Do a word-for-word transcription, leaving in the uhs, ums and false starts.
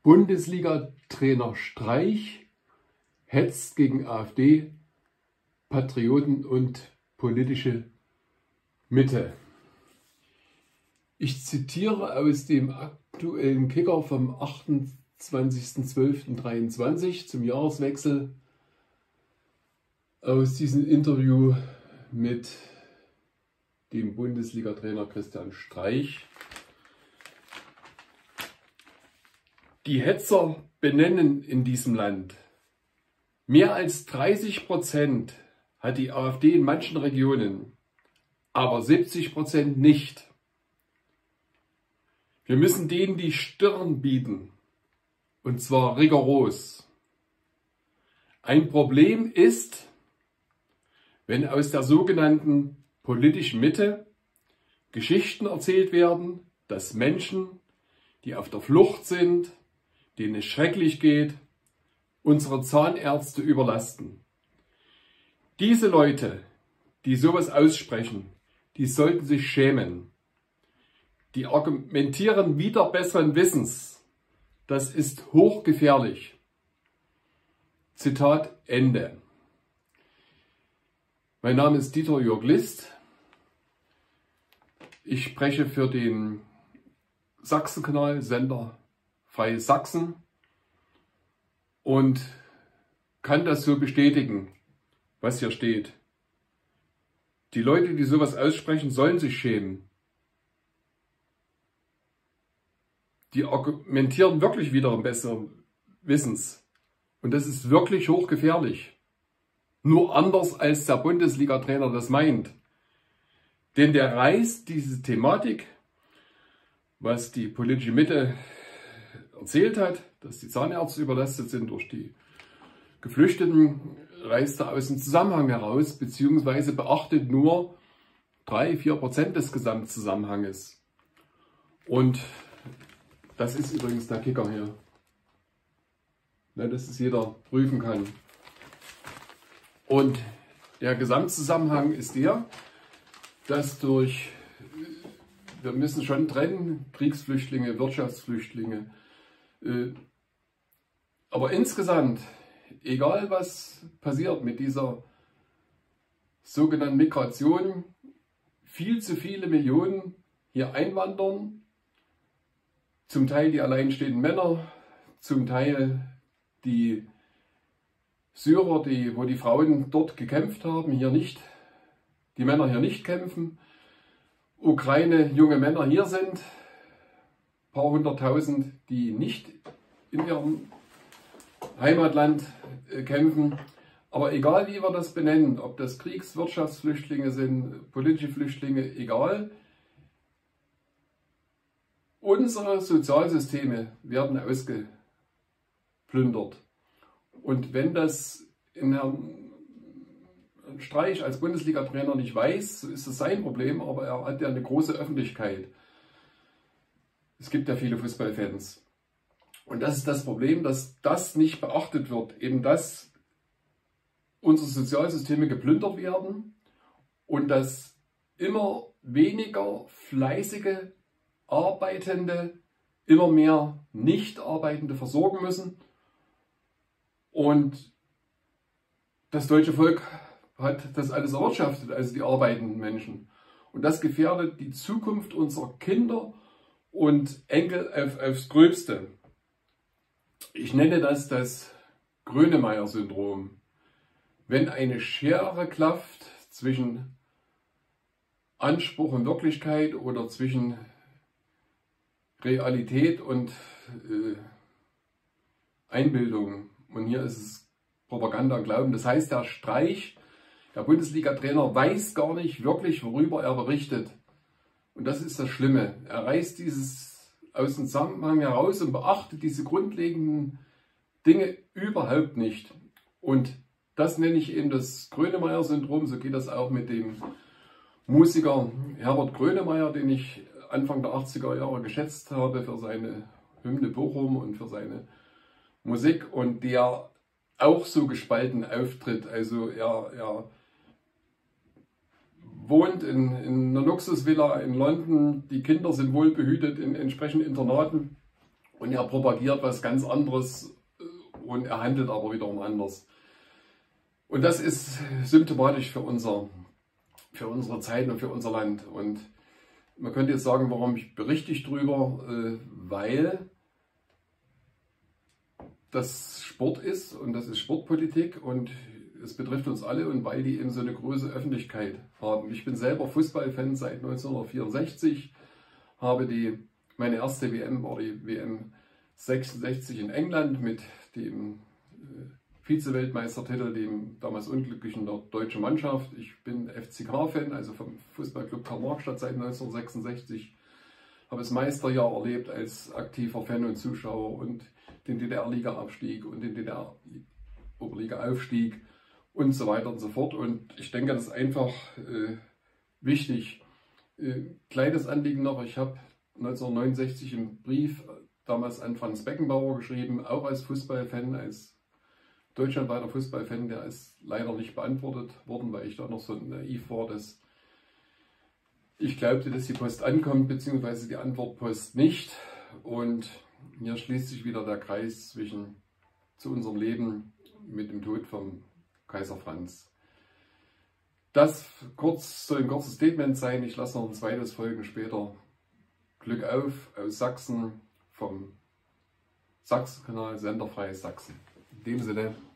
Bundesliga-Trainer Streich hetzt gegen AfD, Patrioten und politische Mitte. Ich zitiere aus dem aktuellen Kicker vom achtundzwanzigsten zwölften dreiundzwanzig zum Jahreswechsel aus diesem Interview mit dem Bundesliga-Trainer Christian Streich. Die Hetzer benennen in diesem Land: Mehr als dreißig Prozent hat die AfD in manchen Regionen, aber siebzig Prozent nicht. Wir müssen denen die Stirn bieten, und zwar rigoros. Ein Problem ist, wenn aus der sogenannten politischen Mitte Geschichten erzählt werden, dass Menschen, die auf der Flucht sind, denen es schrecklich geht, unsere Zahnärzte überlasten. Diese Leute, die sowas aussprechen, die sollten sich schämen. Die argumentieren wider besseren Wissens. Das ist hochgefährlich. Zitat Ende. Mein Name ist Dieter Jörg List. Ich spreche für den Sachsenkanal, Sender Freie Sachsen, und kann das so bestätigen, was hier steht. Die Leute, die sowas aussprechen, sollen sich schämen. Die argumentieren wirklich wider besseren Wissens. Und das ist wirklich hochgefährlich. Nur anders als der Bundesliga-Trainer das meint. Denn der reißt diese Thematik, was die politische Mitte erzählt hat, dass die Zahnärzte überlastet sind durch die Geflüchteten, reißt er aus dem Zusammenhang heraus, beziehungsweise beachtet nur drei bis vier Prozent des Gesamtzusammenhanges. Und das ist übrigens der Kicker hier, ne, dass es jeder prüfen kann. Und der Gesamtzusammenhang ist der, dass durch, wir müssen schon trennen, Kriegsflüchtlinge, Wirtschaftsflüchtlinge, äh, aber insgesamt, egal was passiert mit dieser sogenannten Migration, viel zu viele Millionen hier einwandern, zum Teil die alleinstehenden Männer, zum Teil die Syrer, die, wo die Frauen dort gekämpft haben, hier nicht, die Männer hier nicht kämpfen, Ukraine, junge Männer hier sind, ein paar hunderttausend, die nicht in ihrem Heimatland äh, kämpfen. Aber egal wie wir das benennen, ob das Kriegs-, Wirtschaftsflüchtlinge sind, politische Flüchtlinge, egal, unsere Sozialsysteme werden ausgeplündert. Und wenn das in Herrn Streich als Bundesliga-Trainer nicht weiß, so ist es sein Problem, aber er hat ja eine große Öffentlichkeit. Es gibt ja viele Fußballfans. Und das ist das Problem, dass das nicht beachtet wird, eben dass unsere Sozialsysteme geplündert werden und dass immer weniger fleißige, Arbeitende immer mehr Nicht-Arbeitende versorgen müssen. Und das deutsche Volk hat das alles erwirtschaftet, also die arbeitenden Menschen. Und das gefährdet die Zukunft unserer Kinder und Enkel auf, aufs Gröbste. Ich nenne das das Grönemeyer-Syndrom. Wenn eine Schere klafft zwischen Anspruch und Wirklichkeit oder zwischen Realität und äh, Einbildung. Und hier ist es Propaganda und Glauben. Das heißt, der Streich, der Bundesliga-Trainer, weiß gar nicht wirklich, worüber er berichtet. Und das ist das Schlimme. Er reißt dieses aus dem Zusammenhang heraus und beachtet diese grundlegenden Dinge überhaupt nicht. Und das nenne ich eben das Grönemeyer-Syndrom. So geht das auch mit dem Musiker Herbert Grönemeyer, den ich Anfang der achtziger Jahre geschätzt habe für seine Hymne Bochum und für seine Musik, und der auch so gespalten auftritt. Also er, er wohnt in, in einer Luxusvilla in London, die Kinder sind wohlbehütet in entsprechenden Internaten Und er propagiert was ganz anderes und er handelt aber wiederum anders. Und das ist symptomatisch für, unser, für unsere Zeit und für unser Land. Und man könnte jetzt sagen, warum berichte ich drüber? Weil das Sport ist und das ist Sportpolitik und es betrifft uns alle und weil die eben so eine große Öffentlichkeit haben. Ich bin selber Fußballfan seit neunzehnhundertvierundsechzig, habe die, meine erste W M war die W M sechsundsechzig in England mit dem Vize-Weltmeistertitel, dem damals unglücklichen der deutschen Mannschaft. Ich bin F C K-Fan, also vom Fußballclub Karl-Marx-Stadt seit neunzehnhundertsechsundsechzig. Habe das Meisterjahr erlebt als aktiver Fan und Zuschauer und den D D R-Liga-Abstieg und den D D R-Oberliga-Aufstieg und so weiter und so fort. Und ich denke, das ist einfach äh, wichtig. Äh, kleines Anliegen noch, ich habe neunzehnhundertneunundsechzig einen Brief damals an Franz Beckenbauer geschrieben, auch als Fußballfan, als deutschlandweiter Fußballfan, der ist leider nicht beantwortet worden, weil ich da noch so naiv war, dass ich glaubte, dass die Post ankommt, beziehungsweise die Antwortpost nicht. Und hier schließt sich wieder der Kreis zwischen zu unserem Leben mit dem Tod vom Kaiser Franz. Das kurz, soll ein kurzes Statement sein. Ich lasse noch ein zweites folgen später. Glück auf aus Sachsen vom Sachsenkanal Senderfreies Sachsen. In dem Sinne.